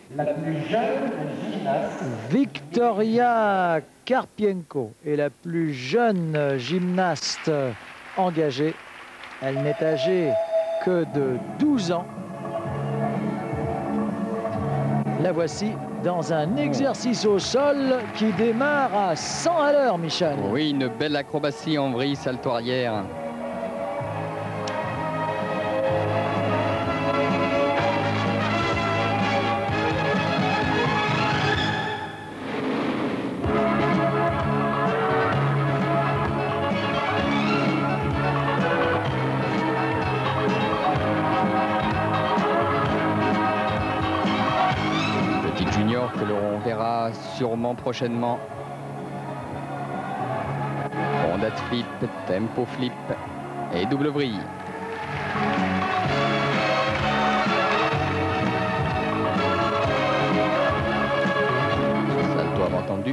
La plus jeune gymnaste. Victoria Karpienko est la plus jeune gymnaste engagée. Elle n'est âgée que de 12 ans. La voici dans un exercice au sol qui démarre à 100 à l'heure, Michel. Oui, une belle acrobatie en vrille, salto arrière. Junior que l'on verra sûrement prochainement. Rondade flip, tempo flip et double vrille. Salto avant tendu.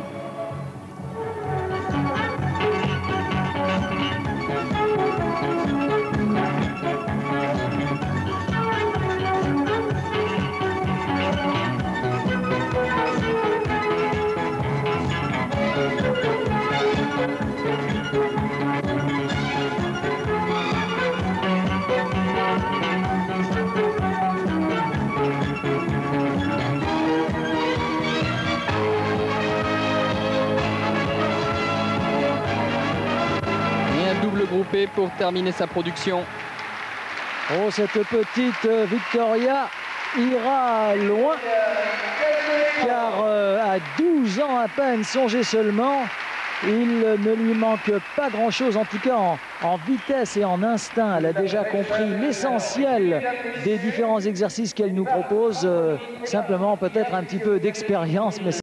Double groupé pour terminer sa production. Oh, cette petite Victoria ira loin, car à 12 ans à peine, songez seulement, il ne lui manque pas grand-chose, en tout cas en vitesse et en instinct. Elle a déjà compris l'essentiel des différents exercices qu'elle nous propose, simplement peut-être un petit peu d'expérience, mais